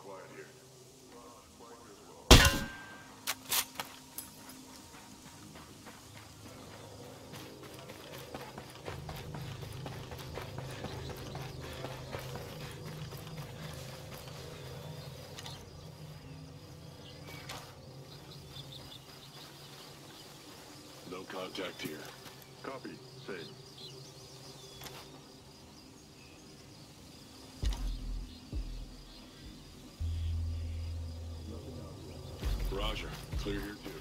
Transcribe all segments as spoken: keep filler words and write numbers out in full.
No contact here. Copy. Say. Roger. Clear here too.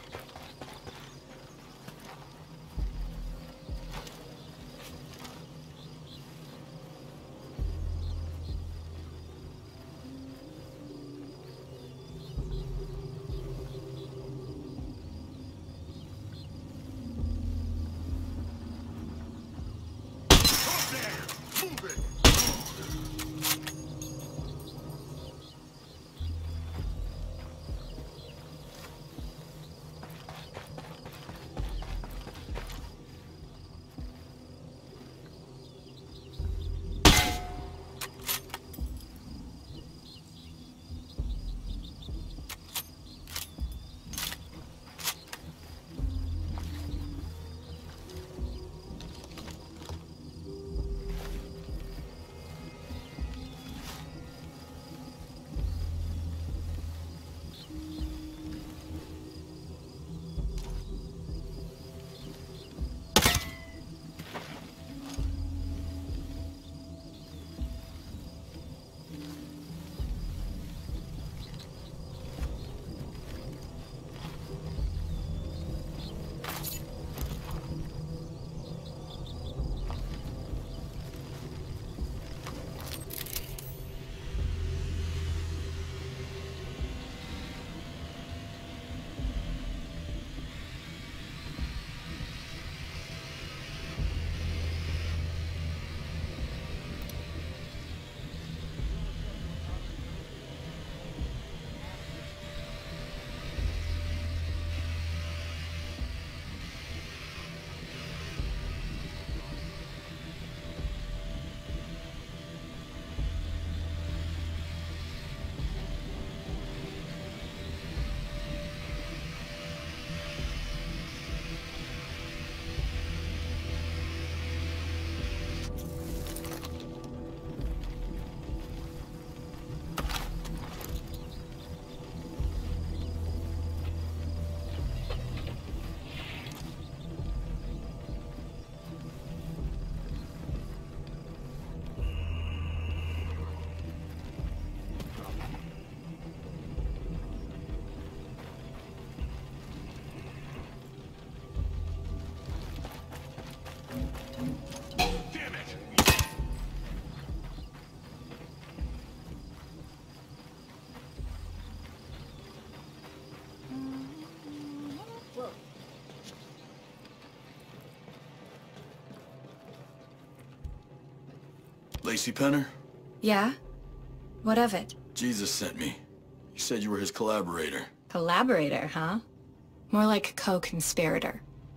Lacey Penner? Yeah? What of it? Jesus sent me. He said you were his collaborator. Collaborator, huh? More like co-conspirator.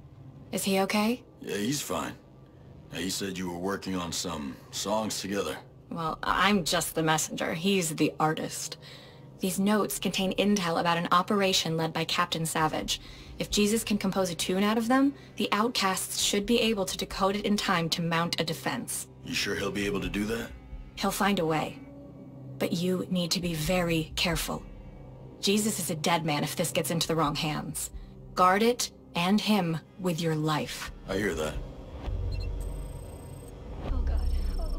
Is he okay? Yeah, he's fine. Yeah, he said you were working on some songs together. Well, I'm just the messenger. He's the artist. These notes contain intel about an operation led by Captain Savage. If Jesus can compose a tune out of them, the outcasts should be able to decode it in time to mount a defense. You sure he'll be able to do that? He'll find a way. But you need to be very careful. Jesus is a dead man if this gets into the wrong hands. Guard it, and him, with your life. I hear that. Oh God. Oh.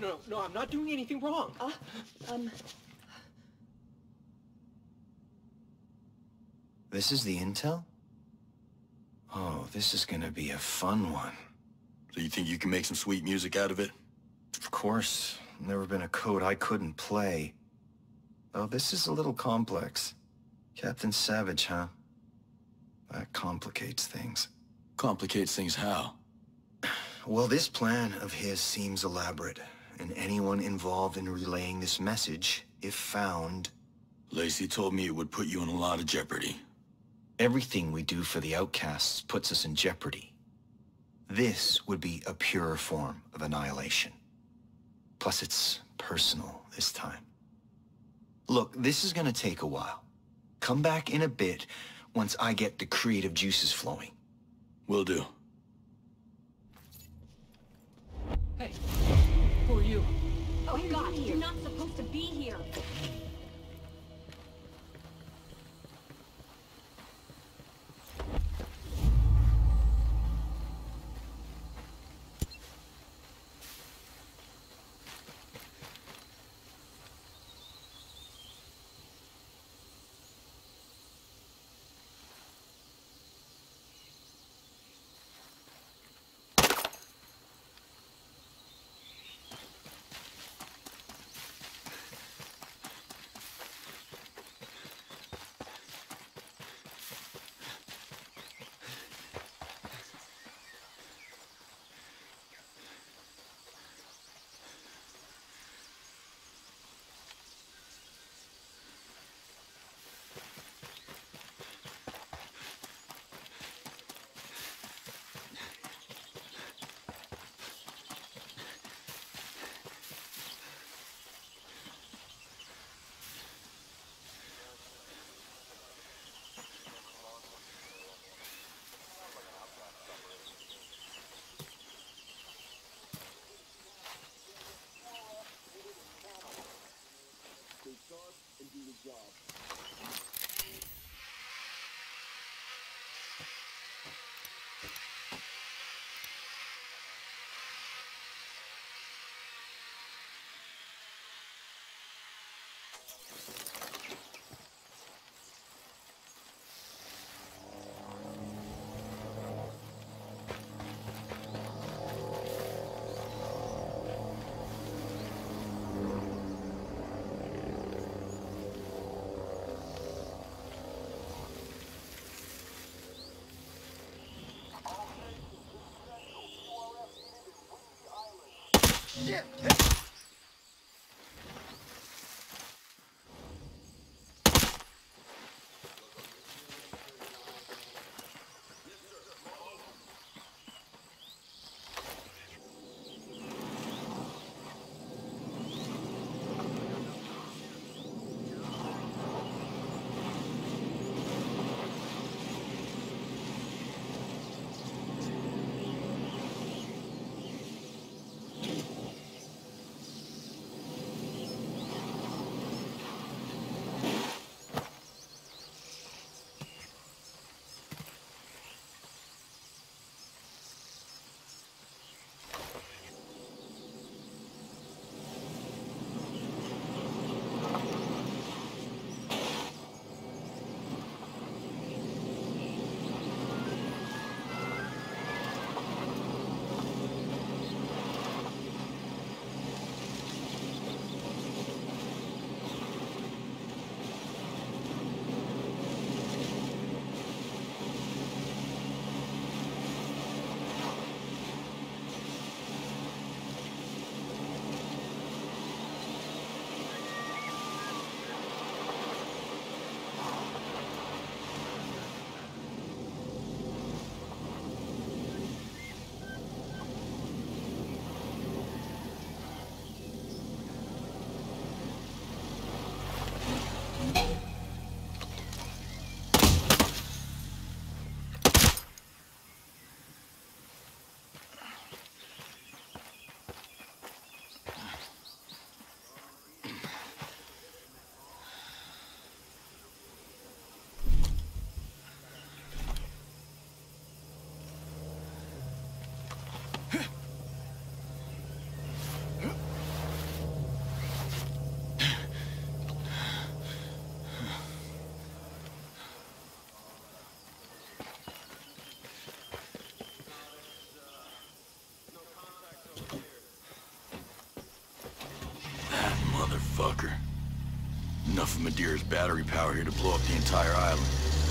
no, no, I'm not doing anything wrong. Uh, um... This is the intel? Oh, this is gonna be a fun one. So you think you can make some sweet music out of it? Of course. Never been a code I couldn't play. Oh, this is a little complex. Captain Savage, huh? That complicates things. Complicates things how? Well, this plan of his seems elaborate, and anyone involved in relaying this message, if found... Lacey told me it would put you in a lot of jeopardy. Everything we do for the outcasts puts us in jeopardy. This would be a purer form of annihilation. Plus, it's personal this time. Look, this is gonna take a while. Come back in a bit once I get the creative juices flowing. Will do. Hey, who are you? Oh God, you're not supposed to be here. Enough of Madeira's battery power here to blow up the entire island.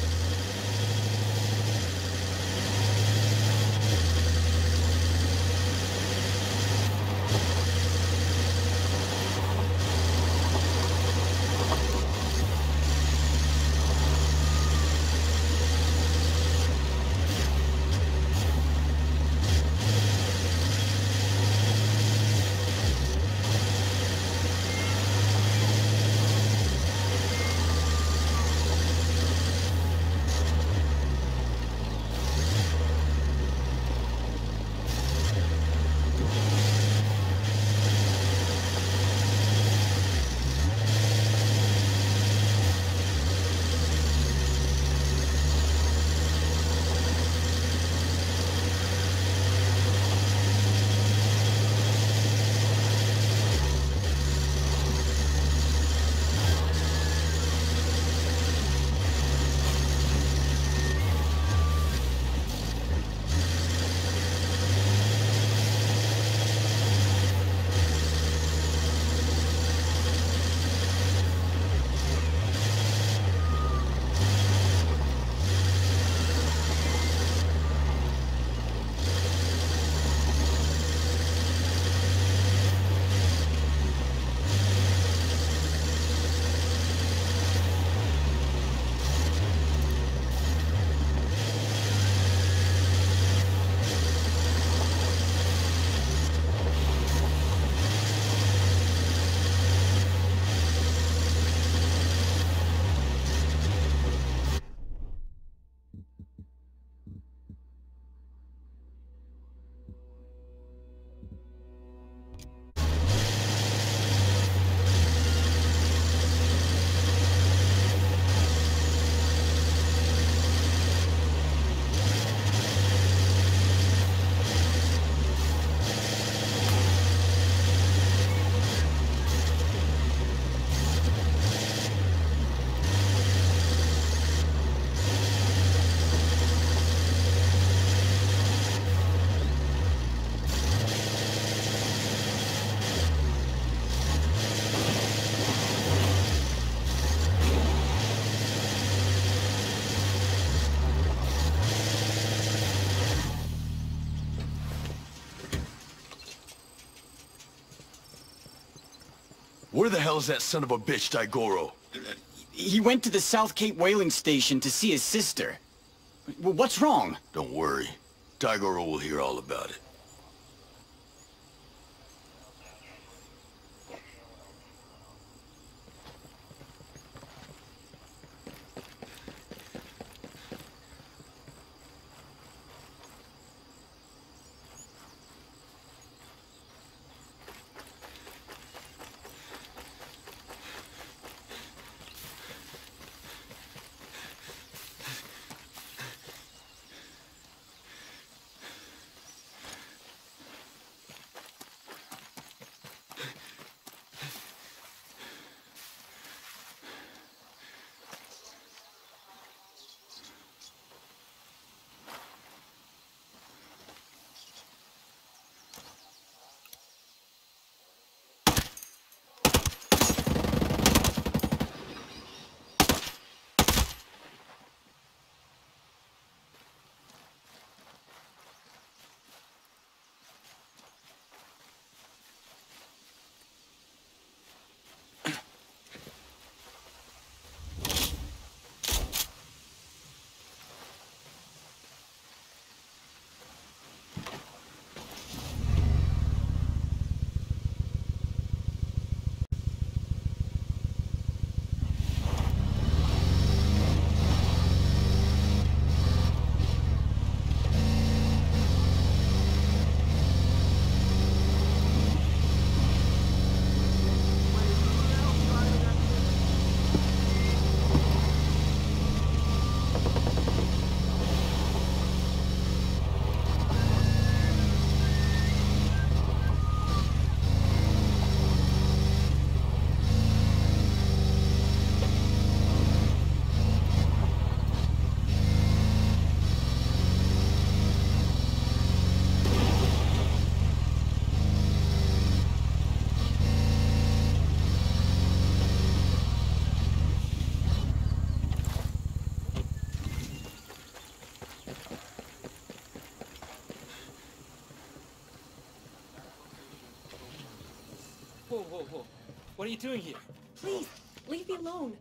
Where the hell is that son of a bitch, Daigoro? He went to the South Cape whaling station to see his sister. W- What's wrong? Don't worry. Daigoro will hear all about it. What are you doing here? Please, leave me alone.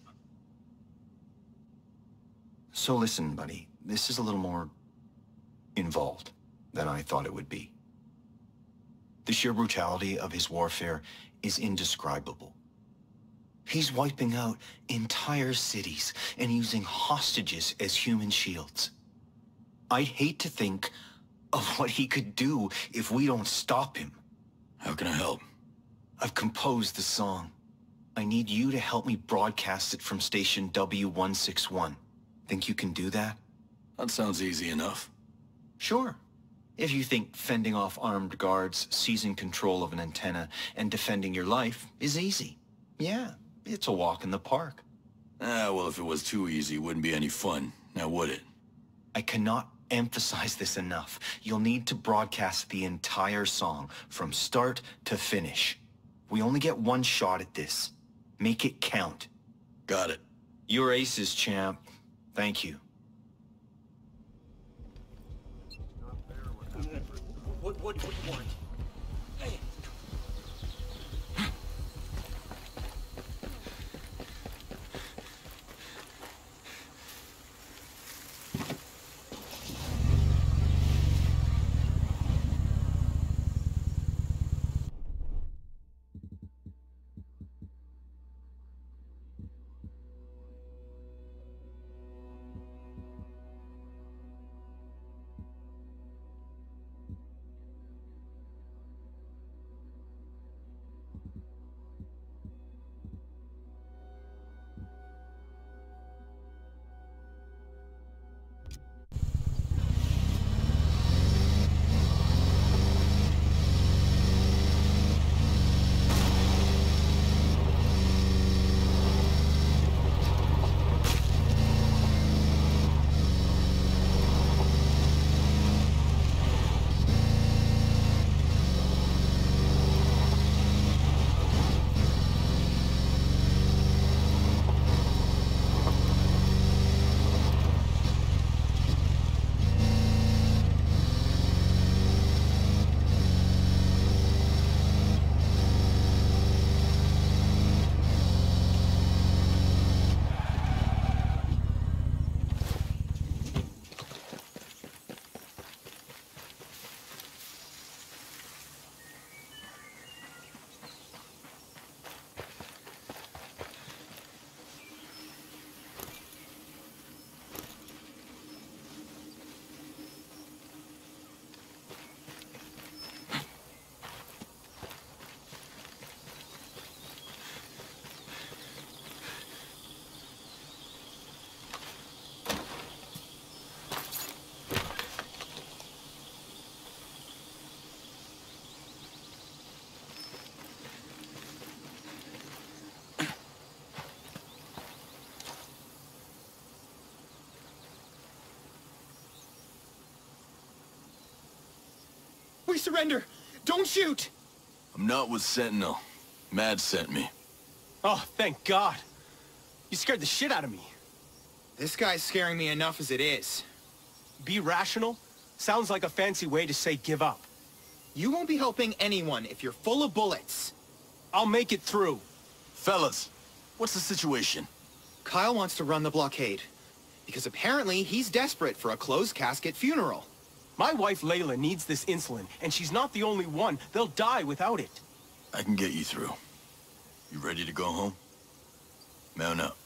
So listen, buddy, this is a little more involved than I thought it would be. The sheer brutality of his warfare is indescribable. He's wiping out entire cities and using hostages as human shields. I'd hate to think of what he could do if we don't stop him. How can I help? I've composed the song. I need you to help me broadcast it from station W one sixty-one. Think you can do that? That sounds easy enough. Sure. If you think fending off armed guards, seizing control of an antenna, and defending your life is easy. Yeah, it's a walk in the park. Ah, well, if it was too easy, it wouldn't be any fun. Now would it? I cannot emphasize this enough. You'll need to broadcast the entire song, from start to finish. We only get one shot at this. Make it count. Got it. You're aces, champ. Thank you. What, what, what do you want? Hey! We surrender! Don't shoot! I'm not with Sentinel. Mad sent me. Oh, thank God. You scared the shit out of me. This guy's scaring me enough as it is. Be rational? Sounds like a fancy way to say give up. You won't be helping anyone if you're full of bullets. I'll make it through. Fellas, what's the situation? Kyle wants to run the blockade, because apparently he's desperate for a closed casket funeral. My wife Layla needs this insulin, and she's not the only one. They'll die without it. I can get you through. You ready to go home? Mount up.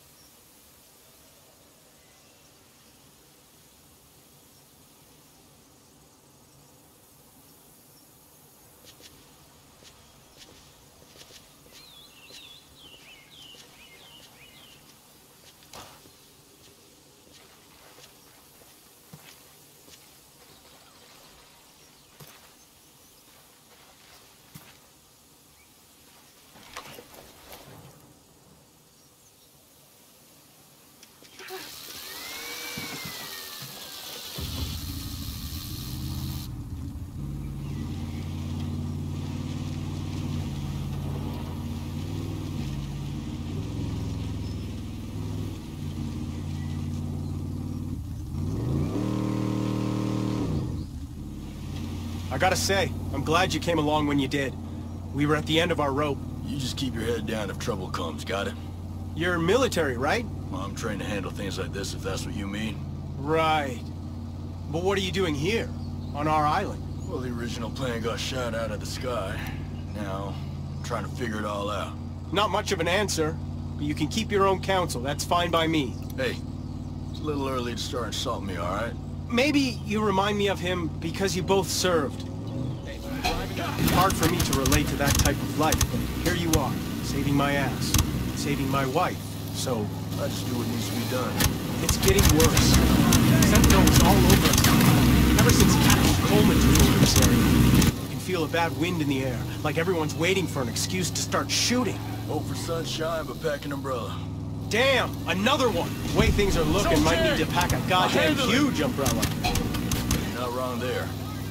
I gotta say, I'm glad you came along when you did. We were at the end of our rope. You just keep your head down if trouble comes, got it? You're military, right? Well, I'm trained to handle things like this, if that's what you mean. Right. But what are you doing here? On our island? Well, the original plane got shot out of the sky. Now, I'm trying to figure it all out. Not much of an answer, but you can keep your own counsel. That's fine by me. Hey, it's a little early to start insulting me, all right? Maybe you remind me of him because you both served. Hard for me to relate to that type of life, but here you are, saving my ass, saving my wife, so... I just do what needs to be done. It's getting worse. Sentinels all over us. Ever since Captain Coleman took over this area, you can feel a bad wind in the air, like everyone's waiting for an excuse to start shooting. Hope for sunshine, but pack an umbrella. Damn, another one! The way things are looking, It's might okay. need to pack a goddamn handle it. huge umbrella. You're not wrong there.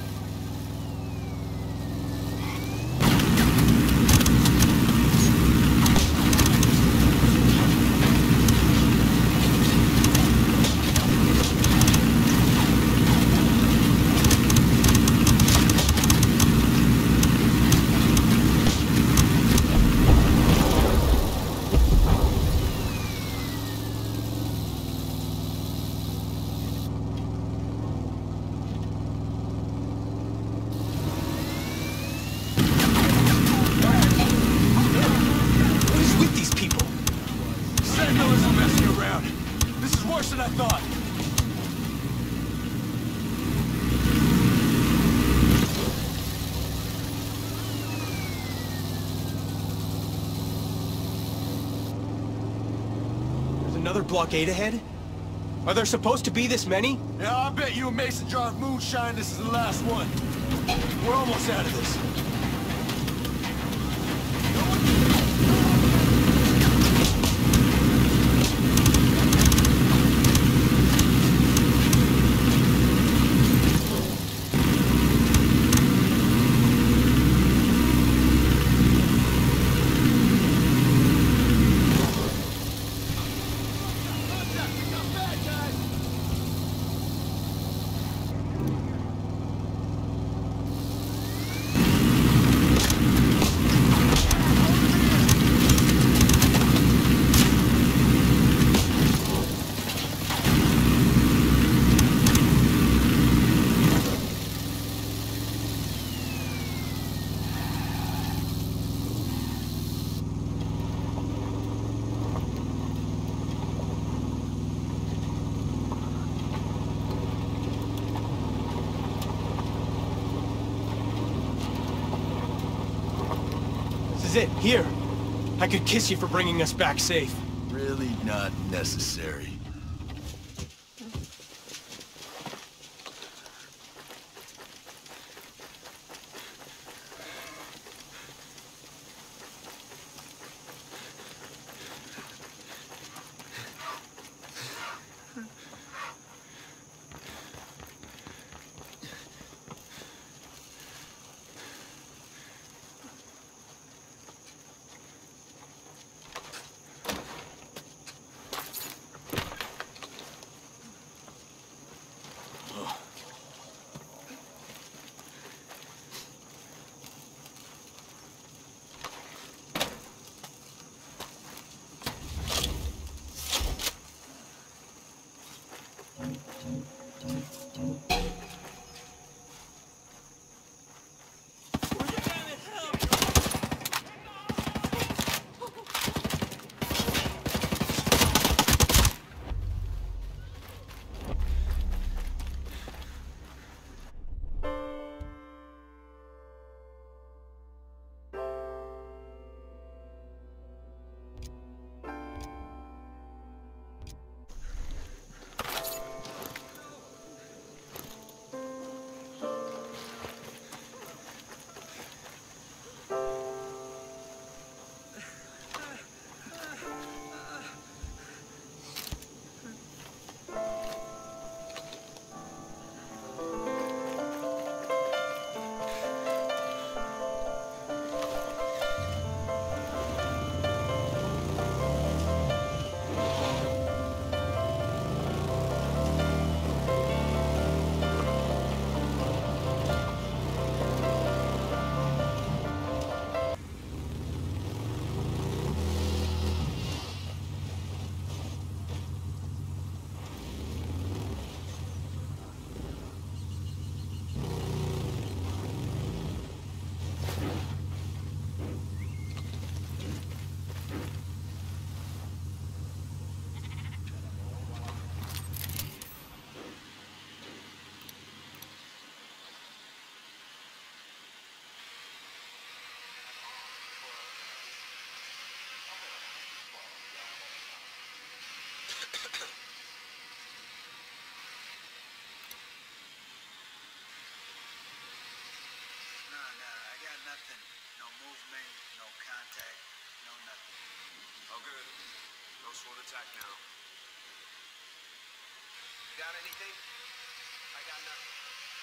What is with these people? Sentinel isn't messing around. This is worse than I thought. There's another blockade ahead? Are there supposed to be this many? Yeah, I bet you and Mason drive moonshine. This is the last one. We're almost out of this. This is it, here. I could kiss you for bringing us back safe. Really not necessary. Oh, good. No sworn attack now. You got anything? I got nothing.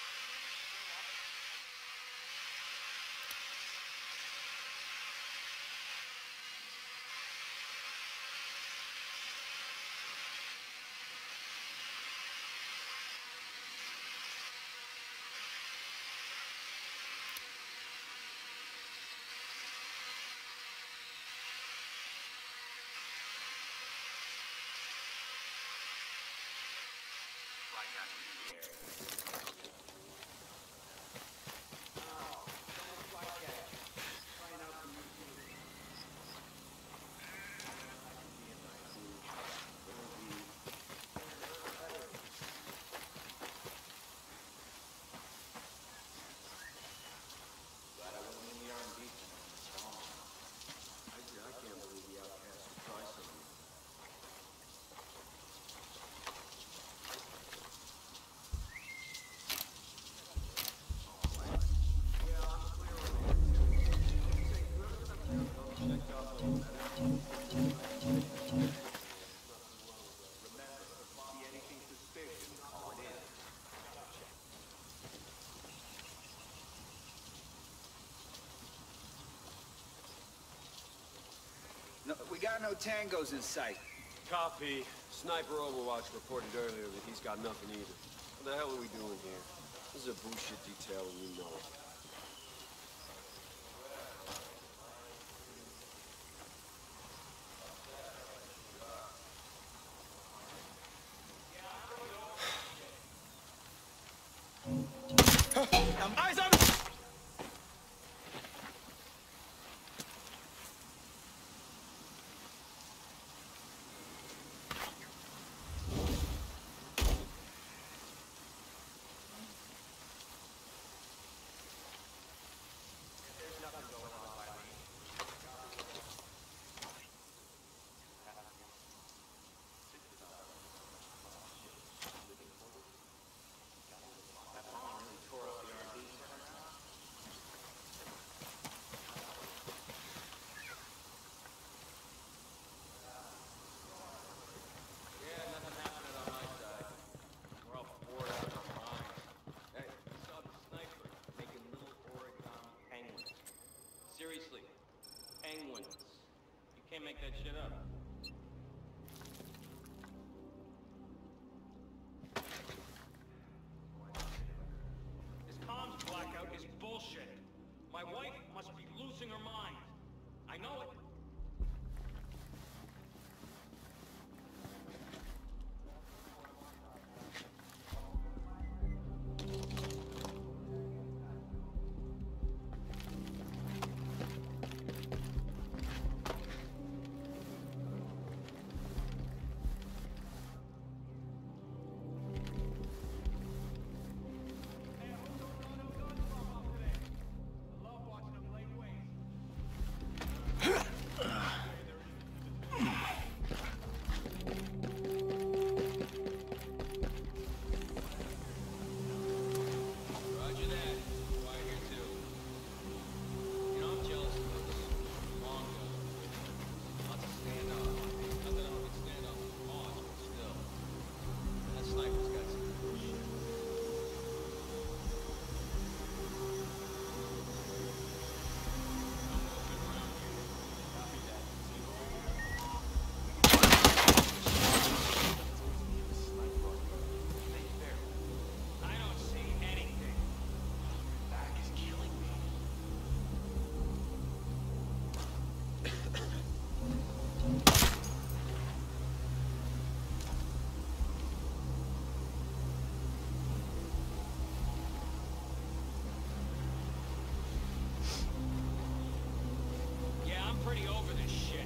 No, we got no tangos in sight. Copy. Sniper Overwatch reported earlier that he's got nothing either. What the hell are we doing here? This is a bullshit detail and you know it. Um, eyes on... Seriously, penguins. You can't make that shit up. This comms blackout is bullshit. My wife must be losing her mind. I know it. Pretty over this shit.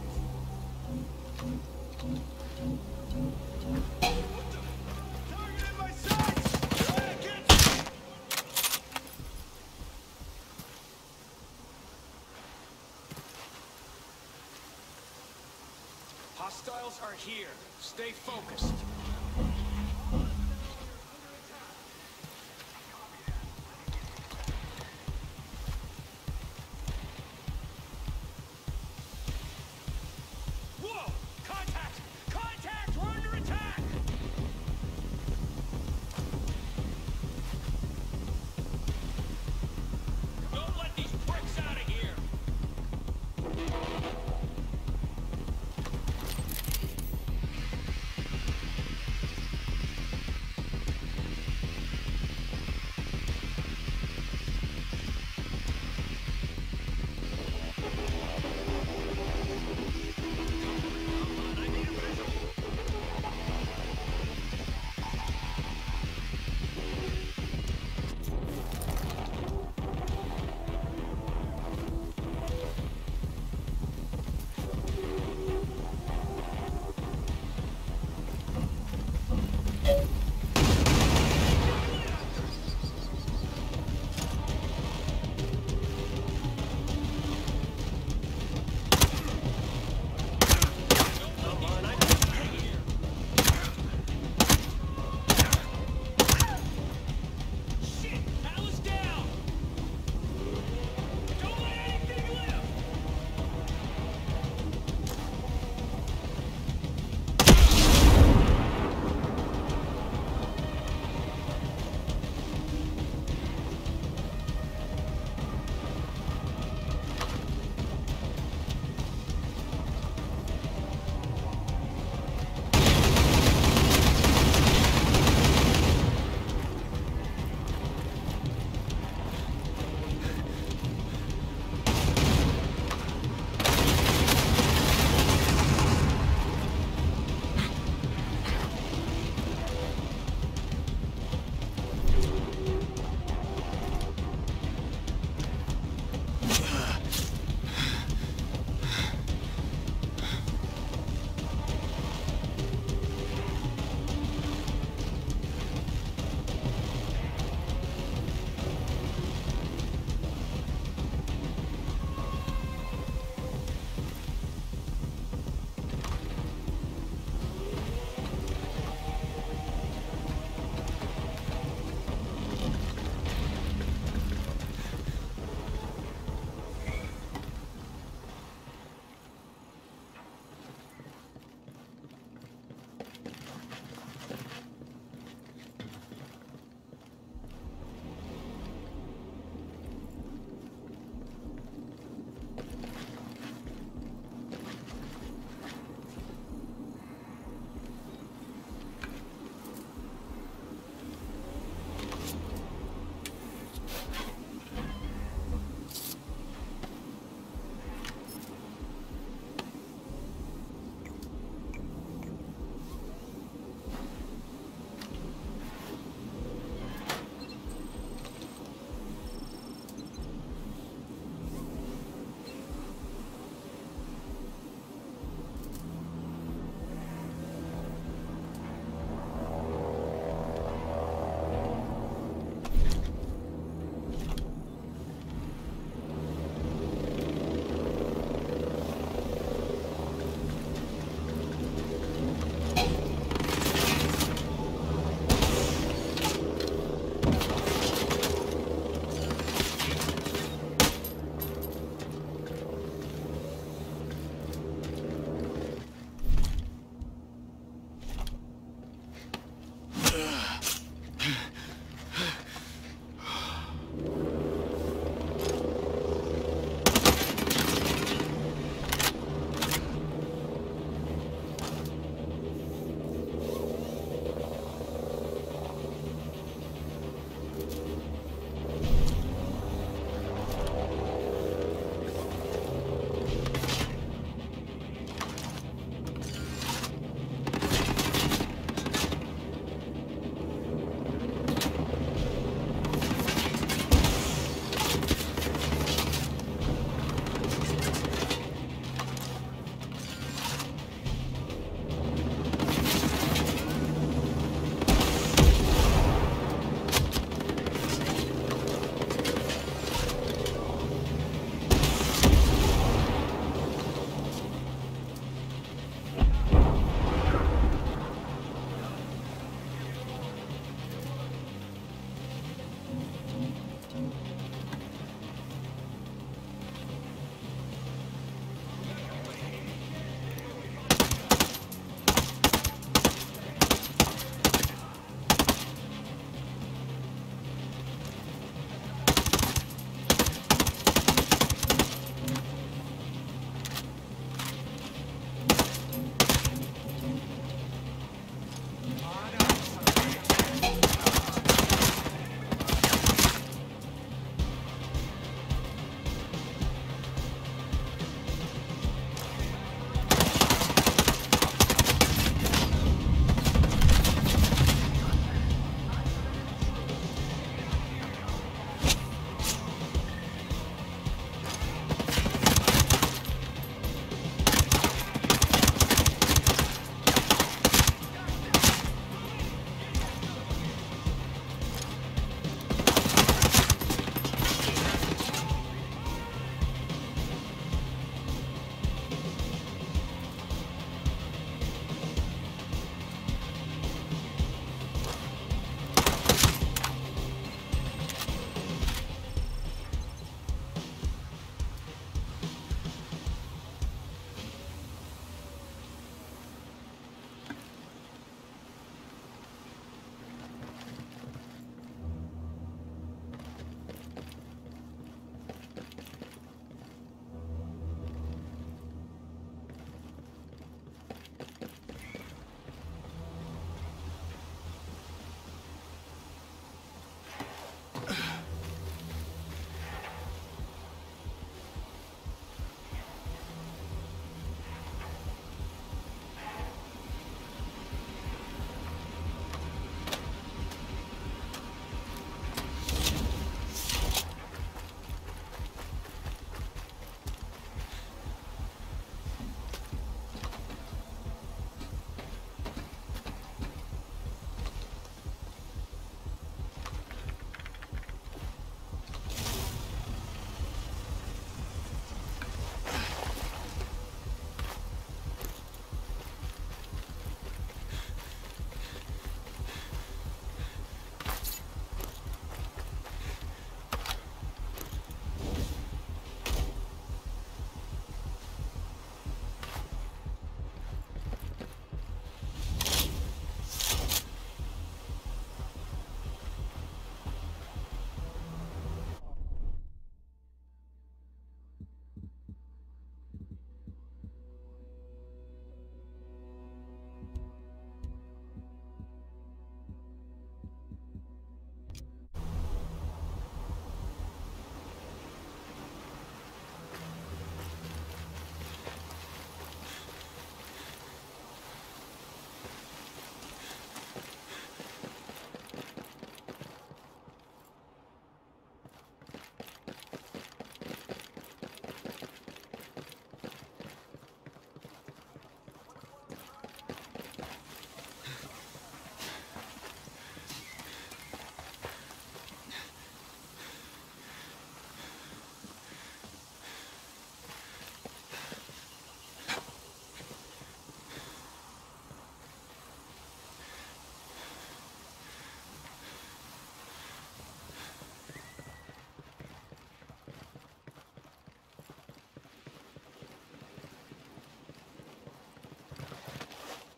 What the? Target in my sights! Try to get... Hostiles are here. Stay focused. Whoa!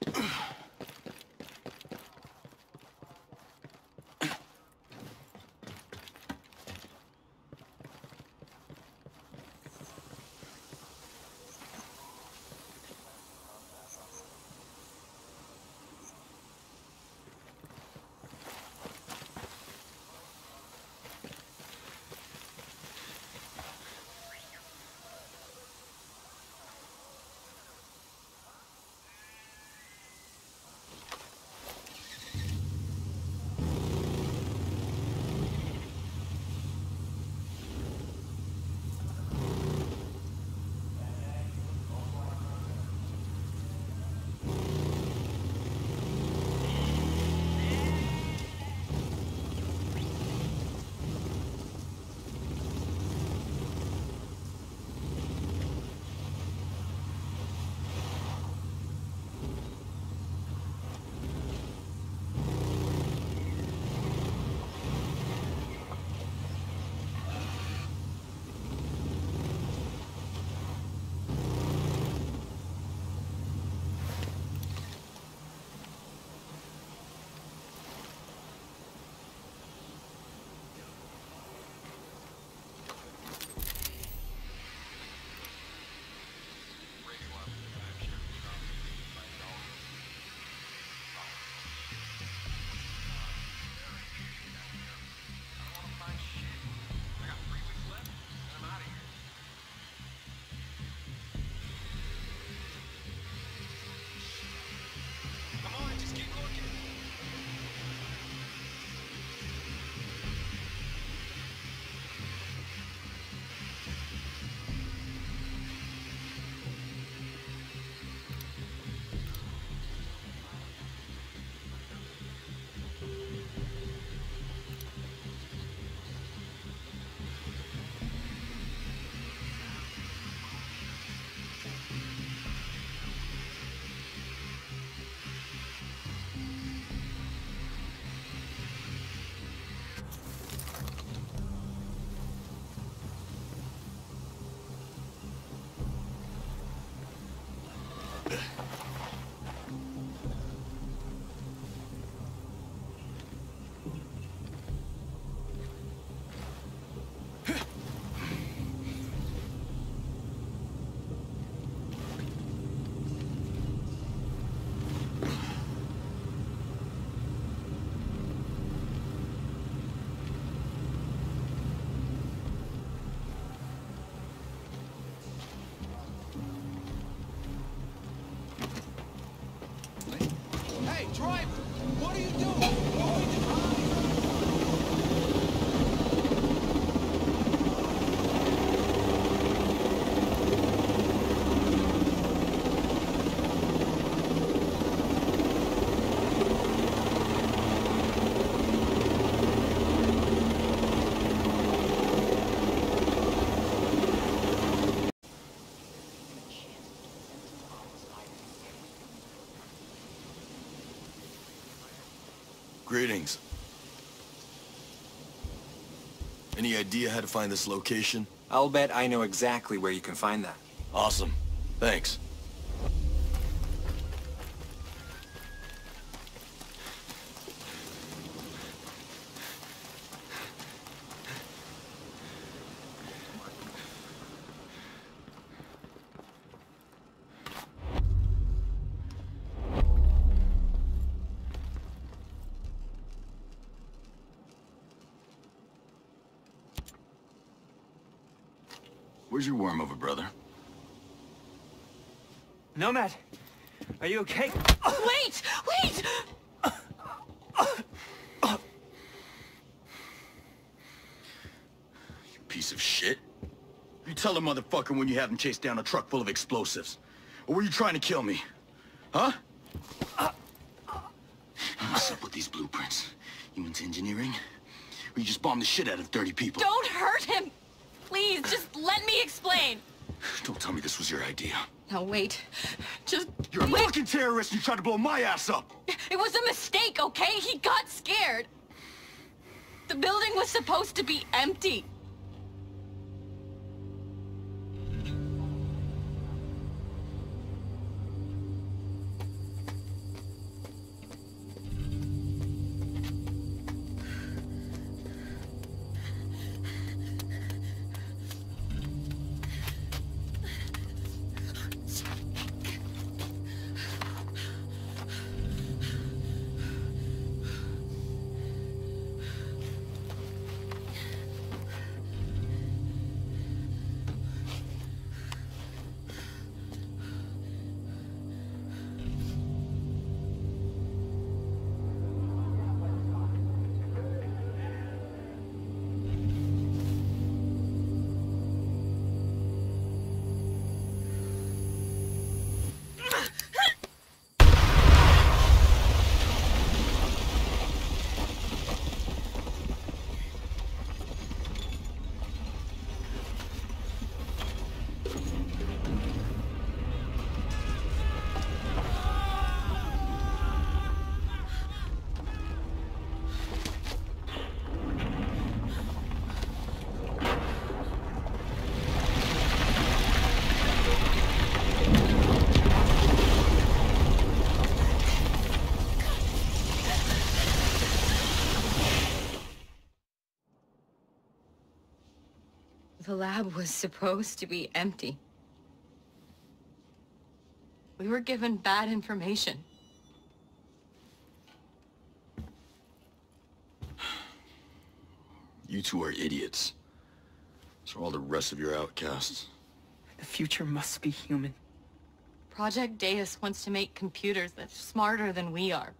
Greetings. Any idea how to find this location? I'll bet I know exactly where you can find that. Awesome. Thanks. Where's your worm over, brother? Nomad, are you okay? Wait! Wait! You piece of shit. You tell a motherfucker when you have him chase down a truck full of explosives. Or were you trying to kill me? Huh? What's up with these blueprints? You into engineering? Or you just bombed the shit out of thirty people? Don't hurt him! Please, just let me explain. Don't tell me this was your idea. Now wait. Just You're a wait. fucking terrorist and you tried to blow my ass up! It was a mistake, okay? He got scared. The building was supposed to be empty. The lab was supposed to be empty. We were given bad information. You two are idiots. So are all the rest of your outcasts. The future must be human. Project Deus wants to make computers that's smarter than we are.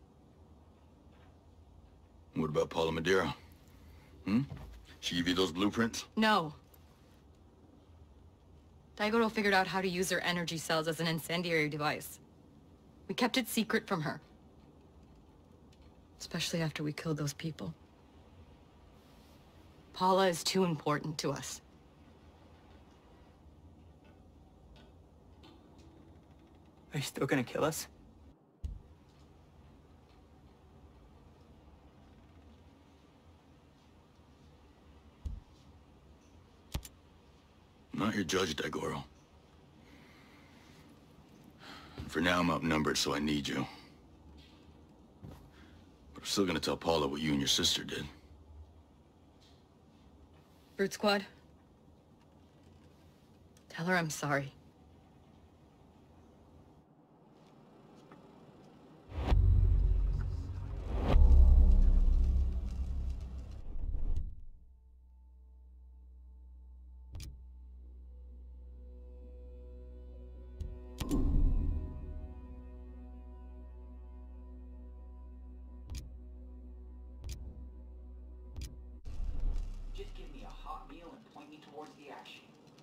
What about Paula Madeira? Hmm? She give you those blueprints? No. Daigoro figured out how to use her energy cells as an incendiary device. We kept it secret from her. Especially after we killed those people. Paula is too important to us. Are you still gonna kill us? I'm not your judge, Daigoro. For now, I'm outnumbered, so I need you. But I'm still gonna tell Paula what you and your sister did. Brute Squad. Tell her I'm sorry. Just give me a hot meal and point me towards the action.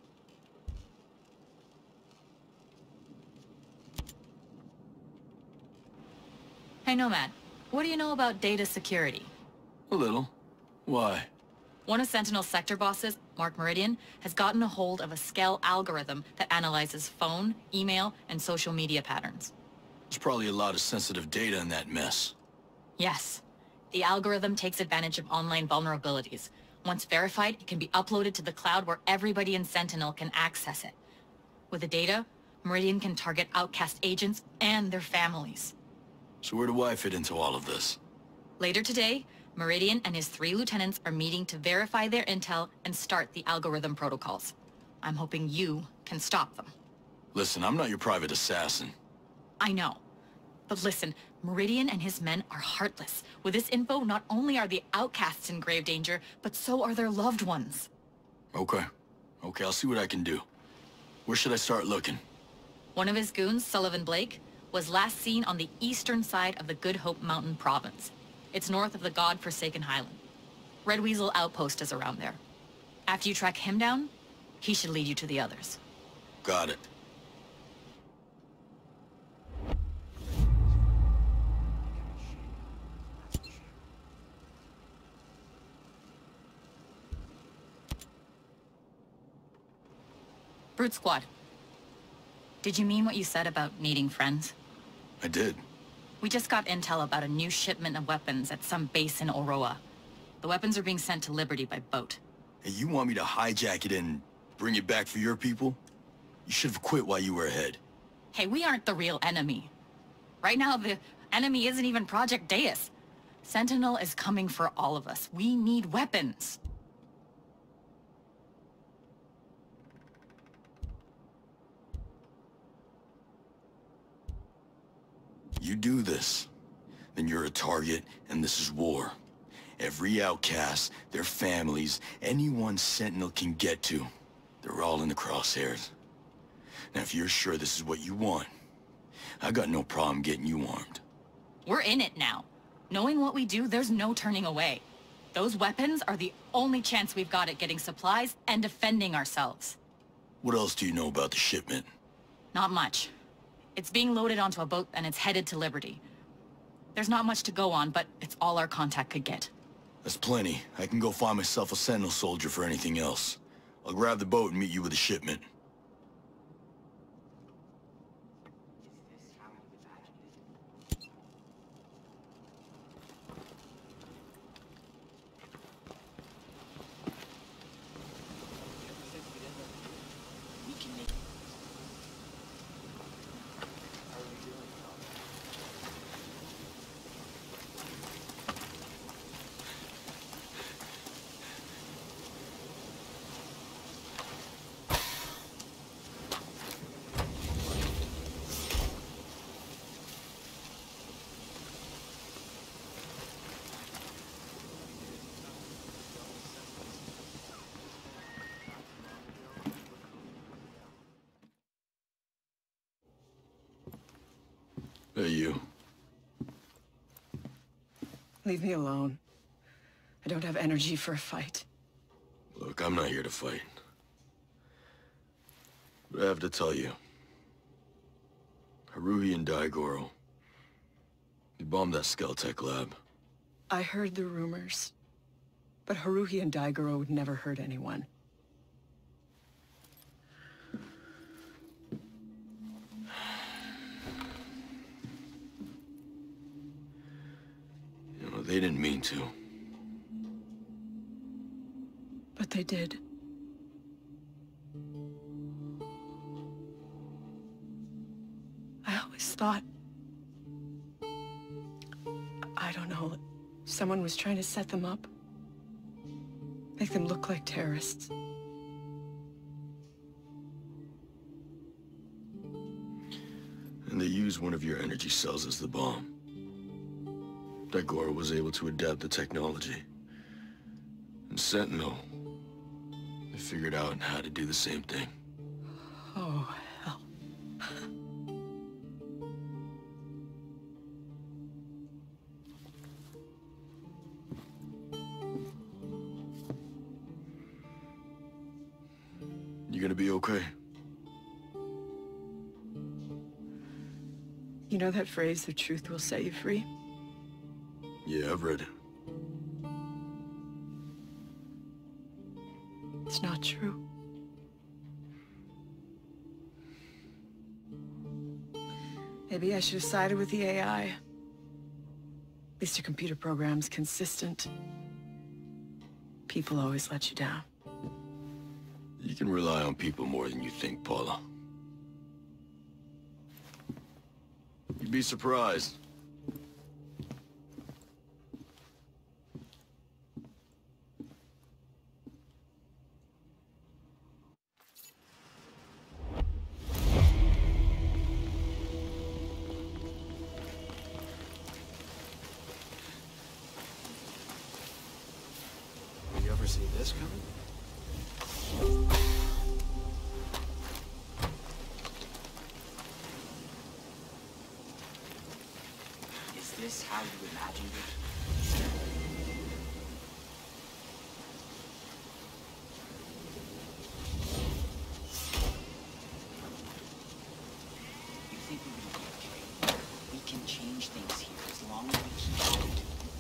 Hey, Nomad. What do you know about data security? A little. Why? One of Sentinel's sector bosses, Mark Meridian, has gotten a hold of a Skell algorithm that analyzes phone, email, and social media patterns. There's probably a lot of sensitive data in that mess. Yes. The algorithm takes advantage of online vulnerabilities. Once verified, it can be uploaded to the cloud where everybody in Sentinel can access it. With the data, Meridian can target outcast agents and their families. So where do I fit into all of this? Later today, Meridian and his three lieutenants are meeting to verify their intel and start the algorithm protocols. I'm hoping you can stop them. Listen, I'm not your private assassin. I know. But listen, Meridian and his men are heartless. With this info, not only are the outcasts in grave danger, but so are their loved ones. Okay. Okay, I'll see what I can do. Where should I start looking? One of his goons, Sullivan Blake, was last seen on the eastern side of the Good Hope Mountain province. It's north of the God-forsaken Highland. Red Weasel Outpost is around there. After you track him down, he should lead you to the others. Got it. Brute Squad. Did you mean what you said about needing friends? I did. We just got intel about a new shipment of weapons at some base in Oroa. The weapons are being sent to Liberty by boat. Hey, you want me to hijack it and bring it back for your people? You should have quit while you were ahead. Hey, we aren't the real enemy. Right now, the enemy isn't even Project Deus. Sentinel is coming for all of us. We need weapons. You do this, then you're a target, and this is war. Every outcast, their families, anyone Sentinel can get to, they're all in the crosshairs. Now, if you're sure this is what you want, I got no problem getting you armed. We're in it now. Knowing what we do, there's no turning away. Those weapons are the only chance we've got at getting supplies and defending ourselves. What else do you know about the shipment? Not much. It's being loaded onto a boat and it's headed to Liberty. There's not much to go on, but it's all our contact could get. That's plenty. I can go find myself a Sentinel soldier for anything else. I'll grab the boat and meet you with the shipment. Hey, you. Leave me alone. I don't have energy for a fight. Look, I'm not here to fight. But I have to tell you. Haruhi and Daigoro. They bombed that Skeltech lab. I heard the rumors. But Haruhi and Daigoro would never hurt anyone. You know, they didn't mean to. But they did. I always thought... I don't know, someone was trying to set them up. Make them look like terrorists. And they used one of your energy cells as the bomb. Daigoro was able to adapt the technology. And Sentinel, they figured out how to do the same thing. Oh, hell. You gonna be okay? You know that phrase, the truth will set you free? Yeah, I've read it. It's not true. Maybe I should have sided with the A I. At least your computer program's consistent. People always let you down. You can rely on people more than you think, Paula. You'd be surprised. You ever see this coming? Is this how you imagined it? You think we're gonna be okay? We can change things here as long as we keep fighting.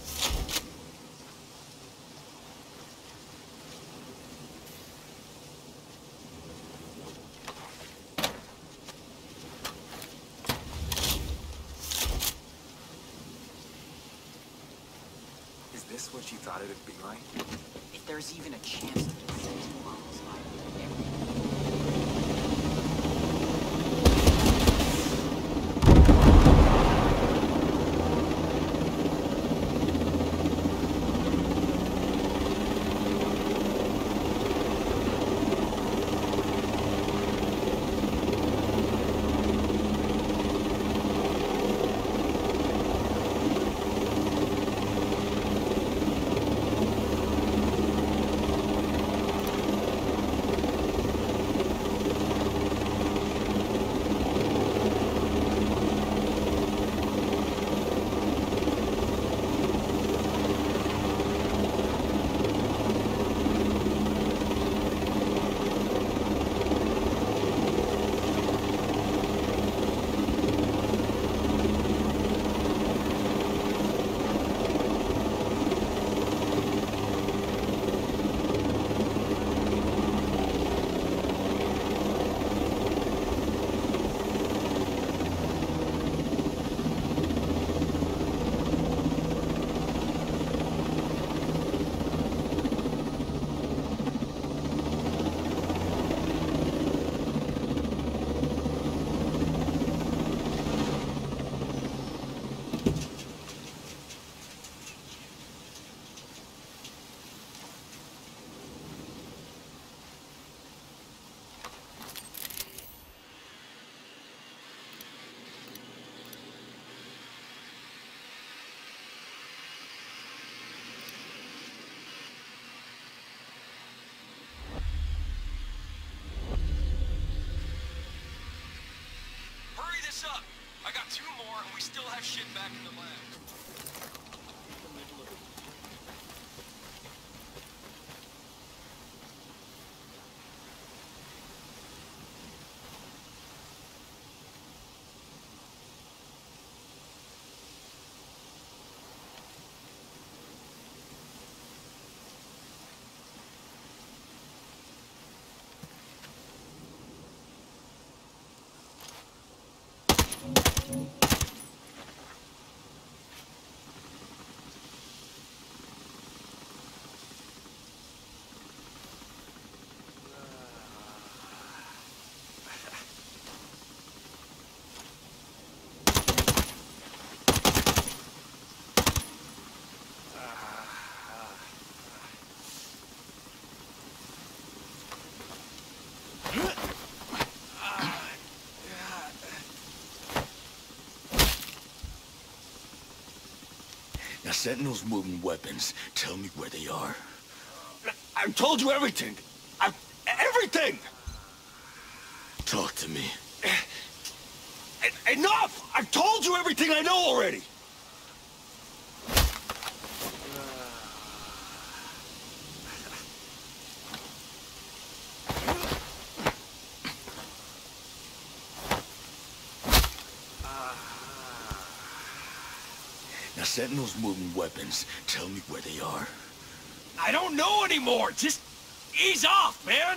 Is this what you thought it'd be like? If there's even a chance of it, six miles higher. Two more, and we still have shit back in the lab. Now, Sentinel's moving weapons. Tell me where they are. I've told you everything. I've... everything! Talk to me. En- Enough! I've told you everything I know already! Now, Sentinel's moving weapons. Tell me where they are. I don't know anymore! Just ease off, man!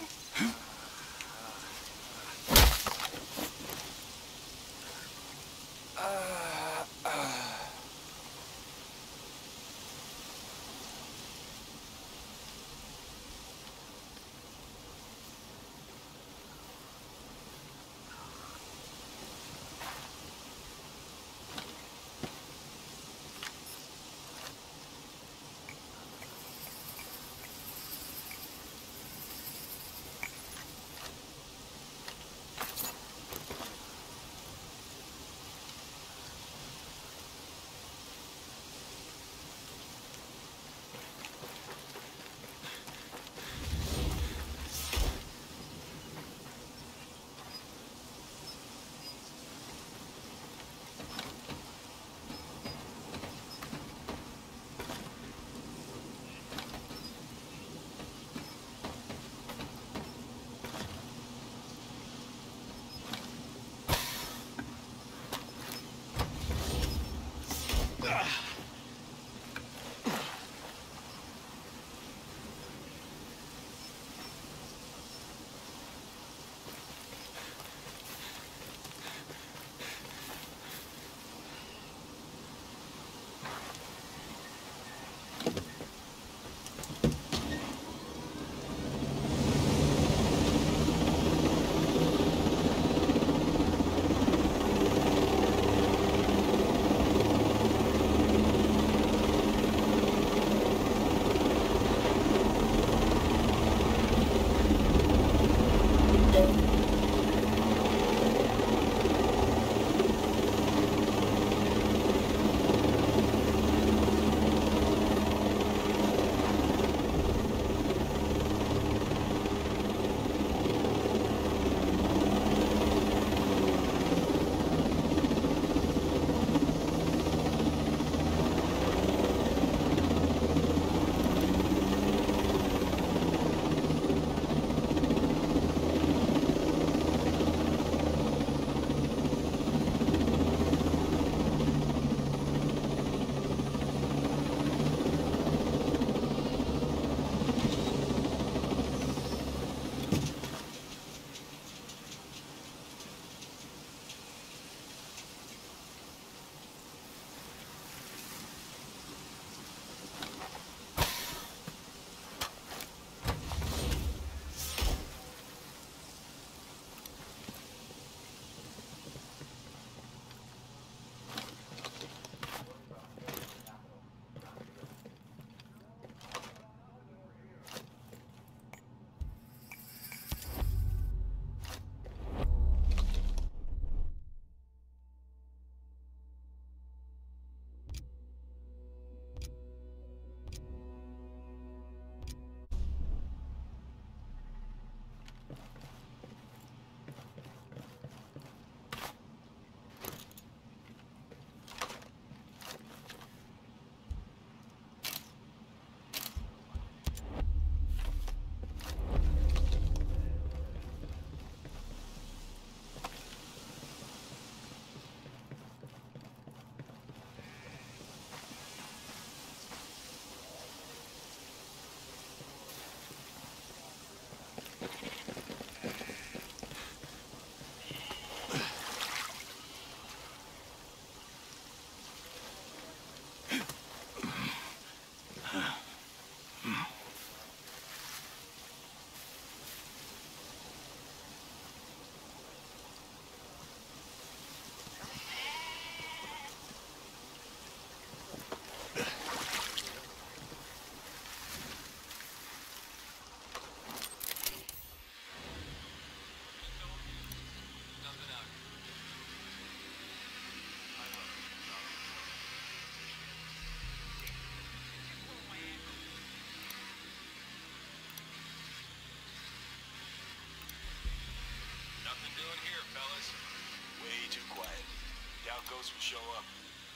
show up.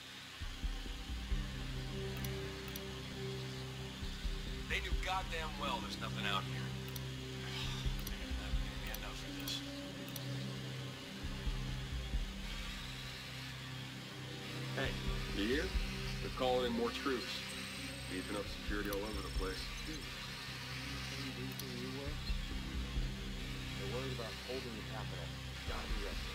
They knew goddamn well there's nothing out here. Man, that made me enough for this. Hey, you hear? They're calling in more troops. Beefing up security all over the place. They're worried about holding the capital. Gotta be ready.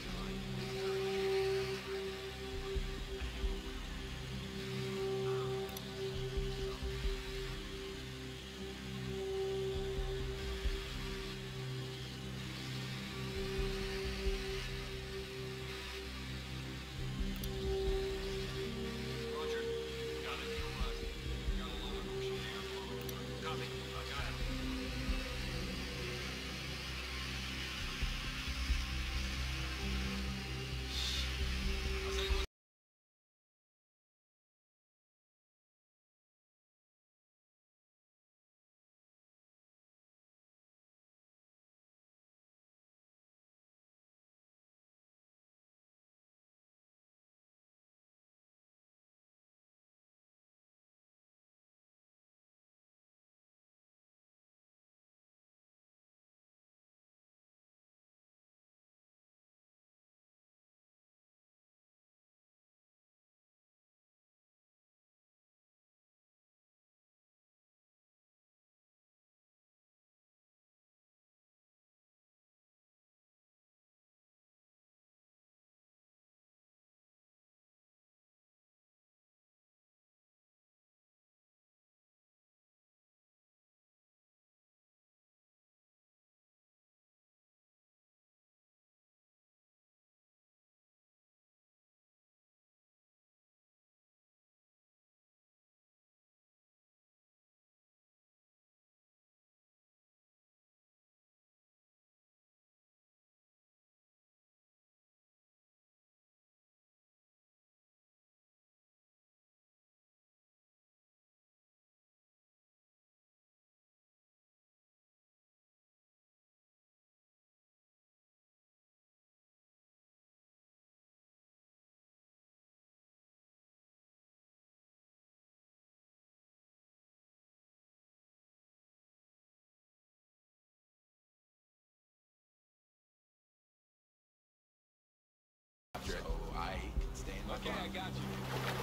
So I can stay in my Okay, I got you.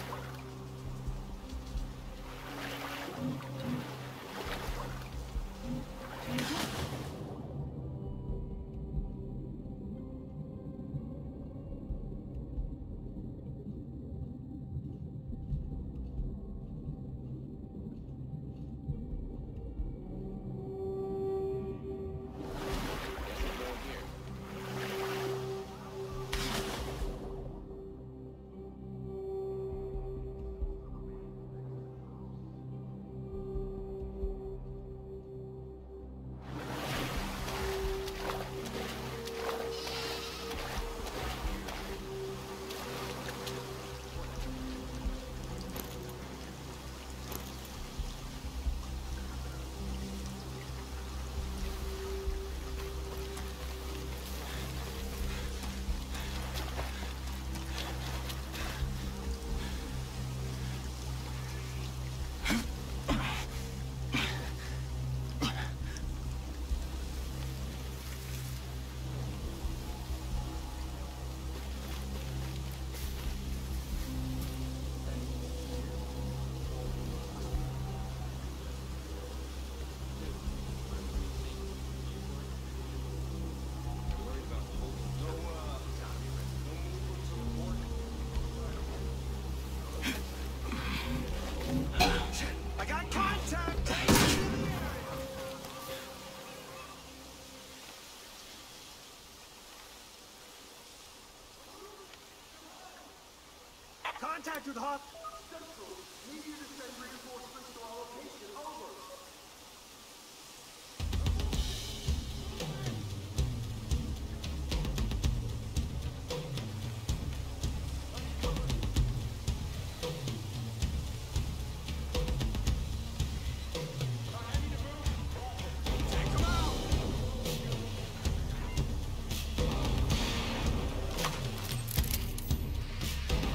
Contact with Hawk. Central, need you to send reinforcements to our location. Over. Take him out!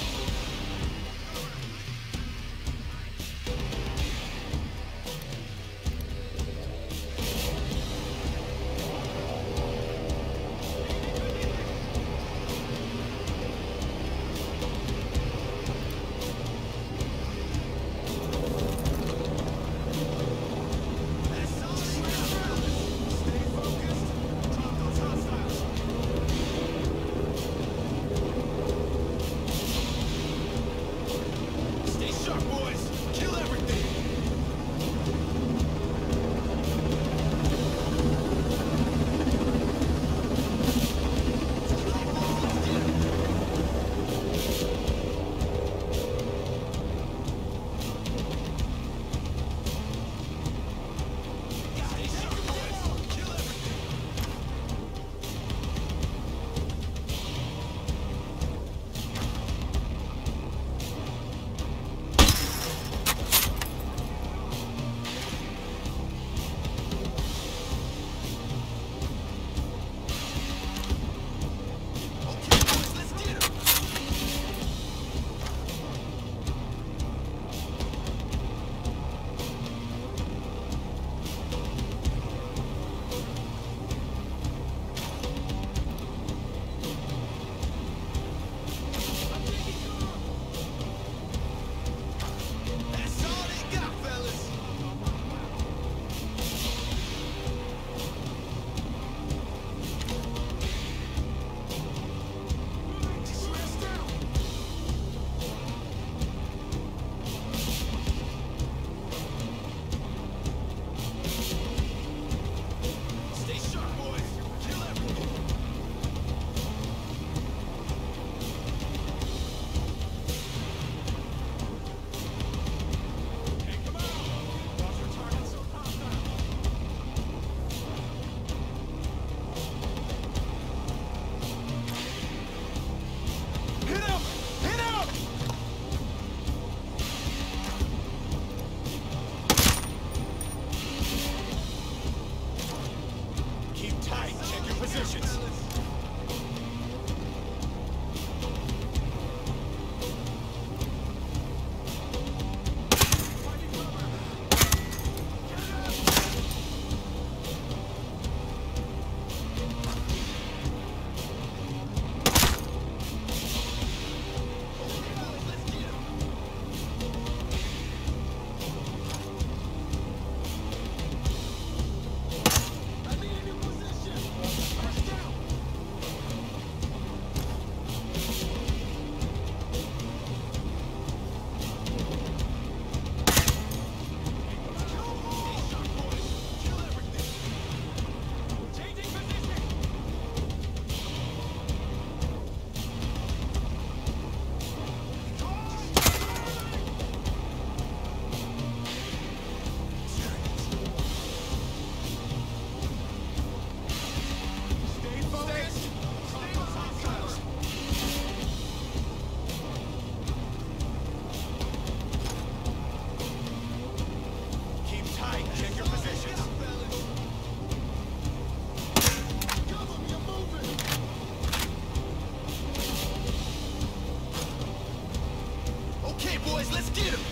boys, let's get him!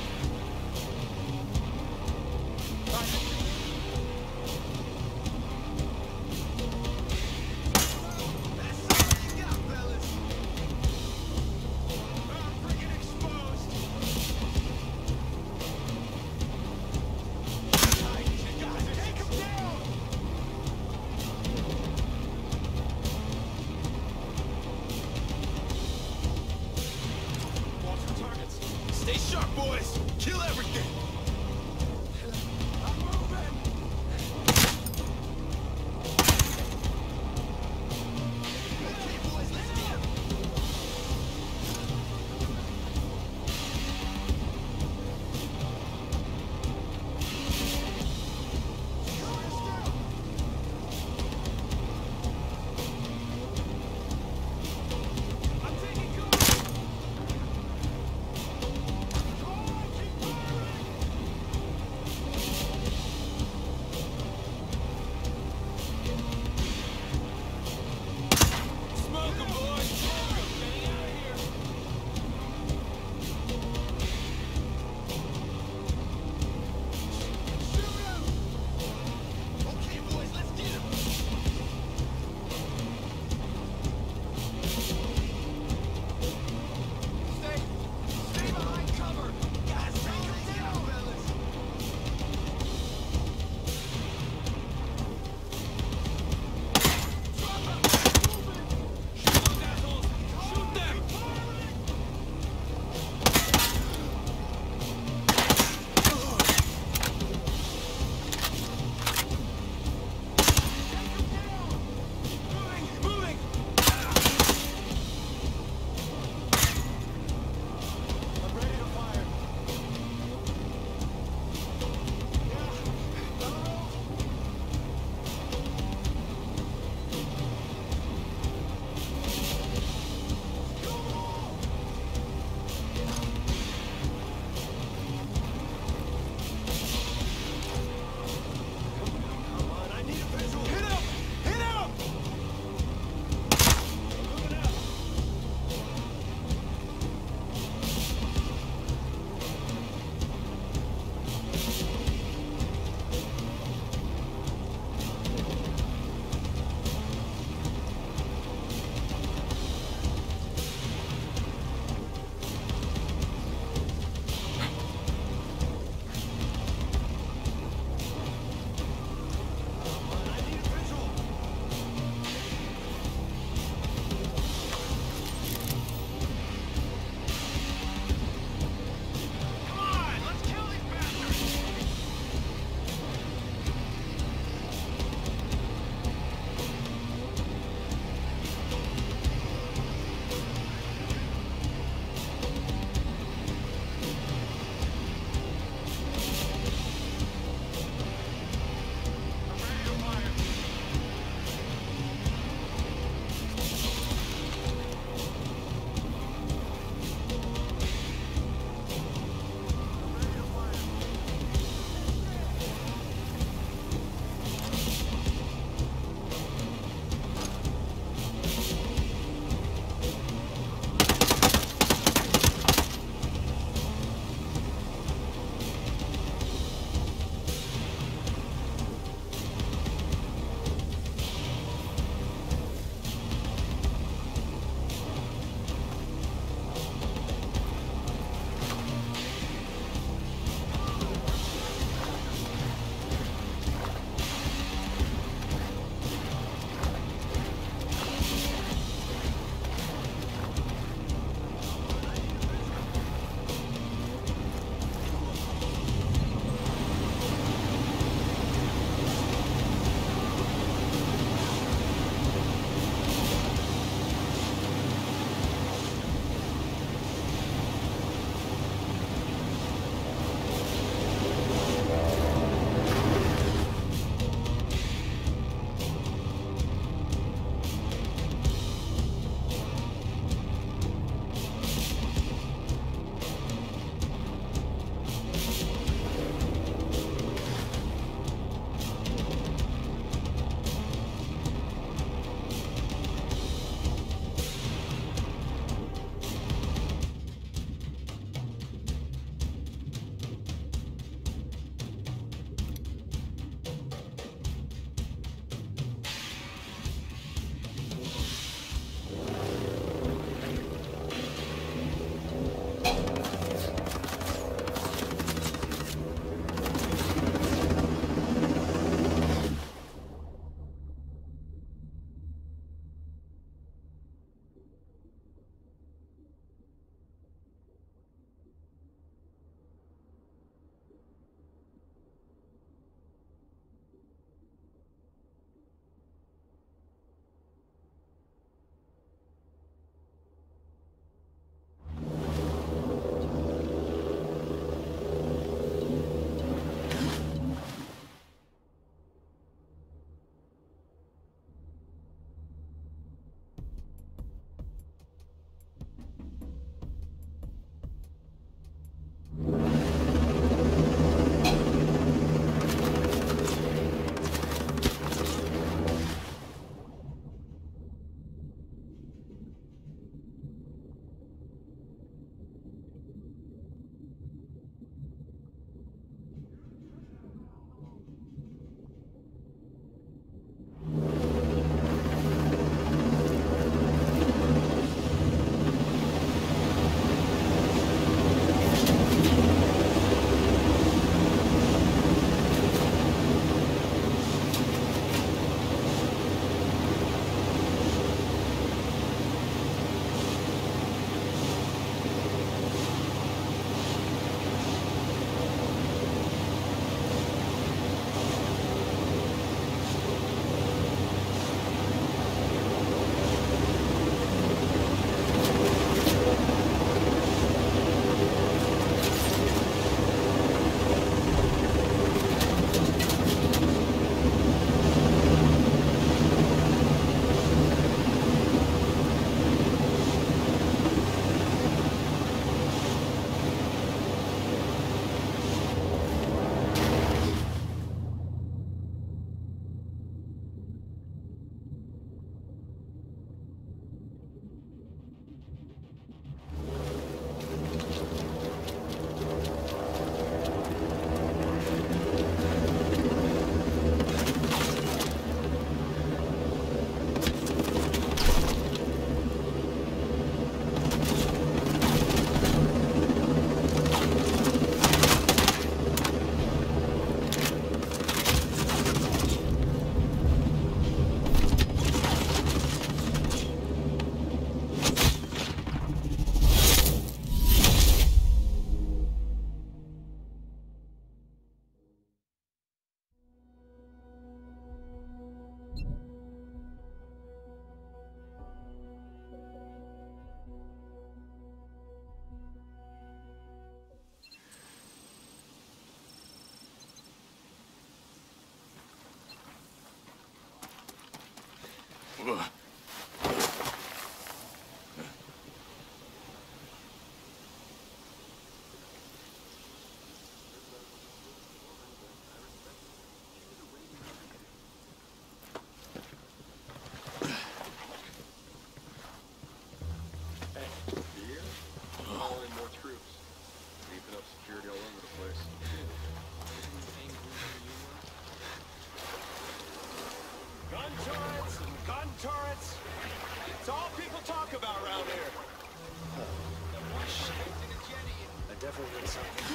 Stay sharp, boys! Kill everything! I'm moving! Okay, boys, let's get him! I'm taking cover! security all over the place. Gun turrets and gun turrets. It's all people talk about around here. I definitely did something.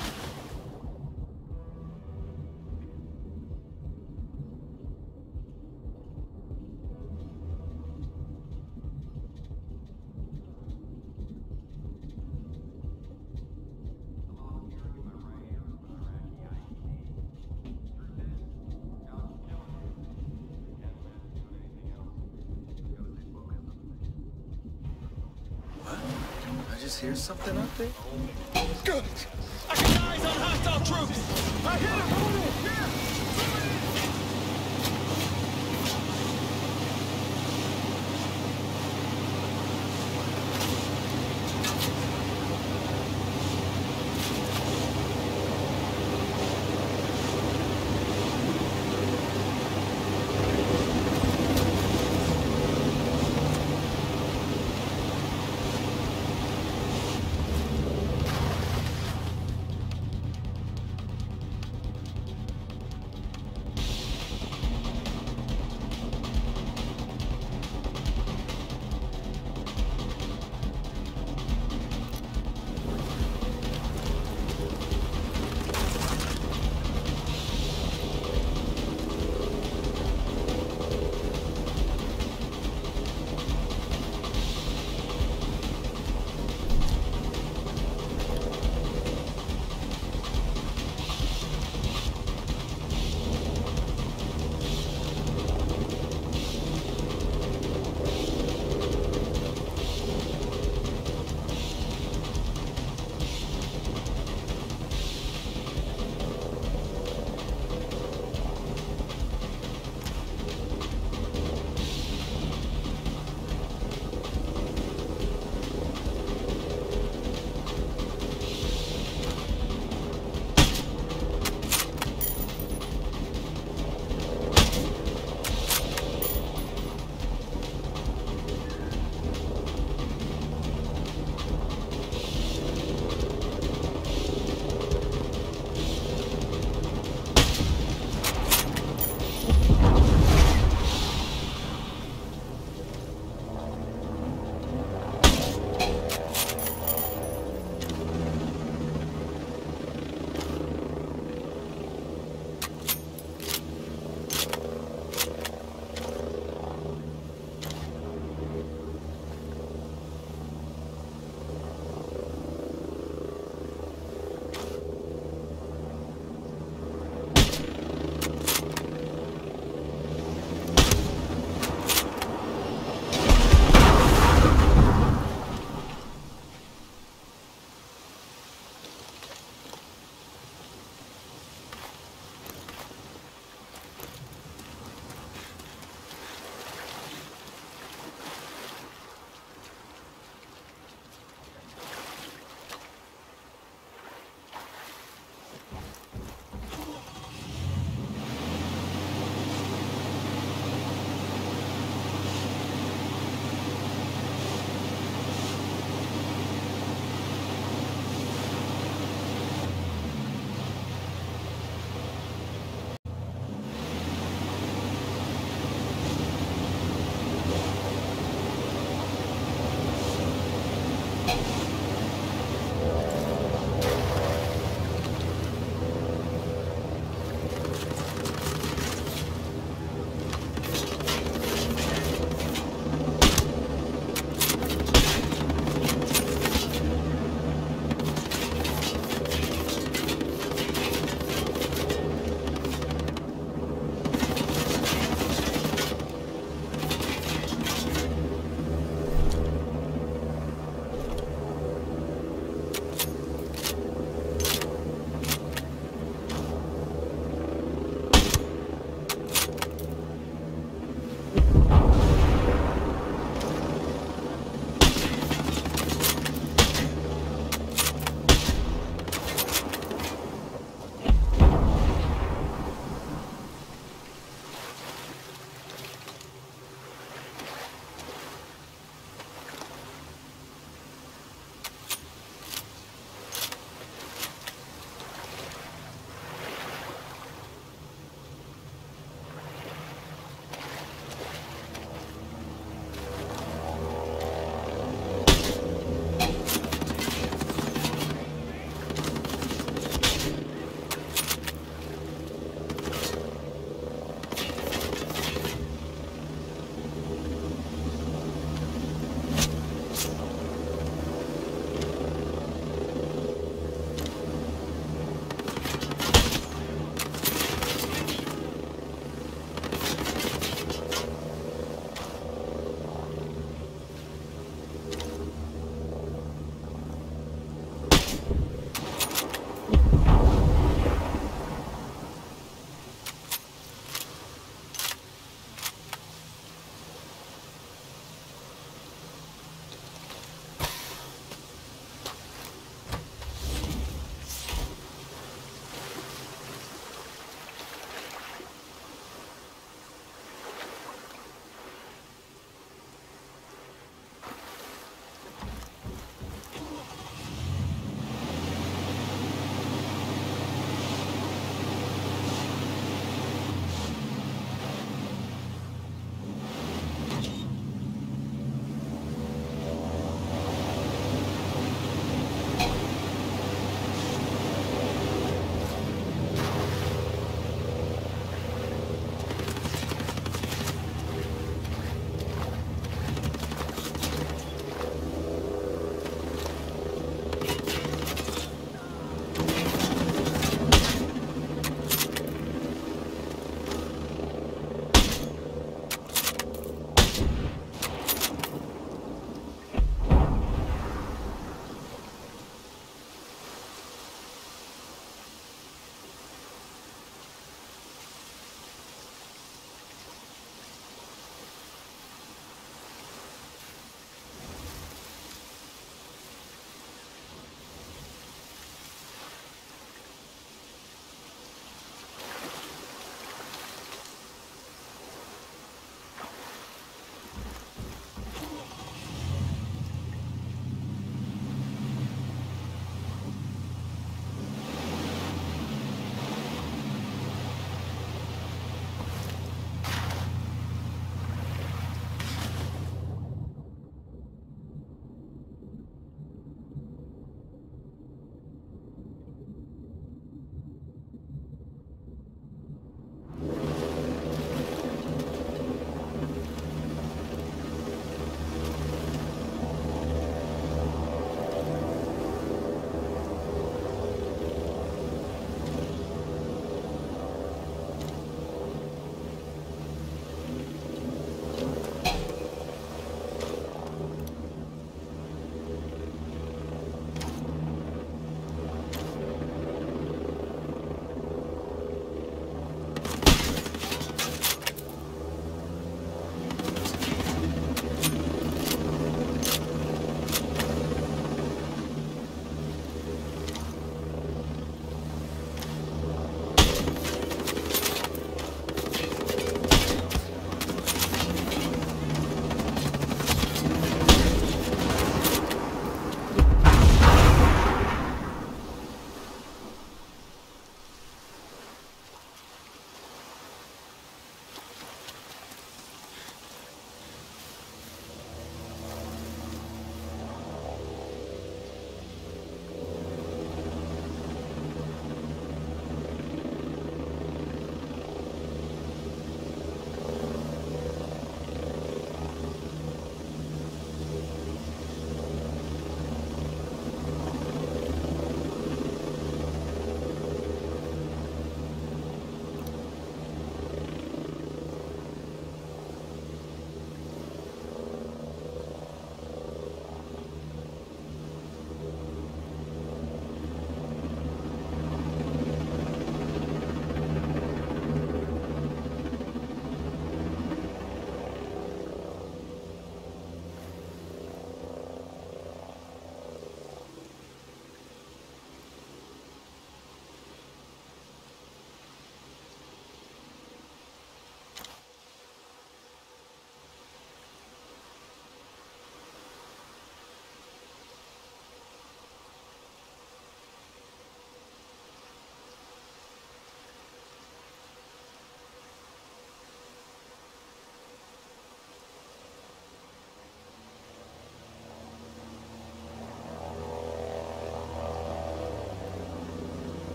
I just hear something up there. Good. I got eyes on hostile troops. I hit him. Here.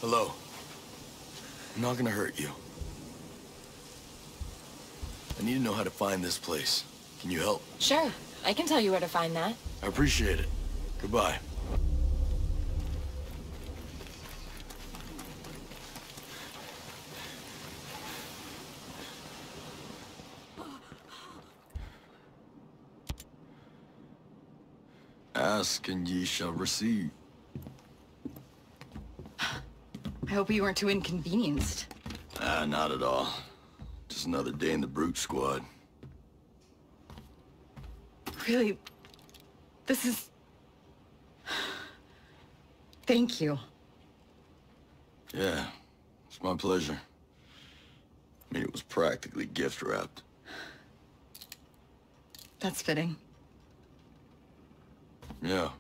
Hello. I'm not gonna hurt you. I need to know how to find this place. Can you help? Sure. I can tell you where to find that. I appreciate it. Goodbye. Ask and ye shall receive. I hope you weren't too inconvenienced. Ah, not at all. Just another day in the Brute Squad. Really? This is... Thank you. Yeah, it's my pleasure. I mean, it was practically gift-wrapped. That's fitting. Yeah.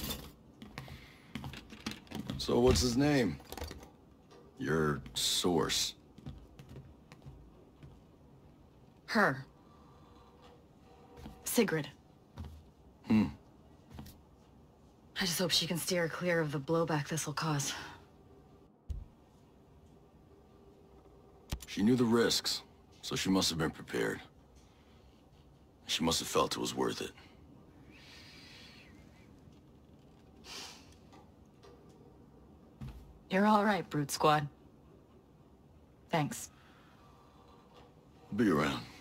So what's his name? Your source. Her. Sigrid. Hmm. I just hope she can steer clear of the blowback this'll cause. She knew the risks, so she must have been prepared. She must have felt it was worth it. You're all right, Brute Squad. Thanks. Be around.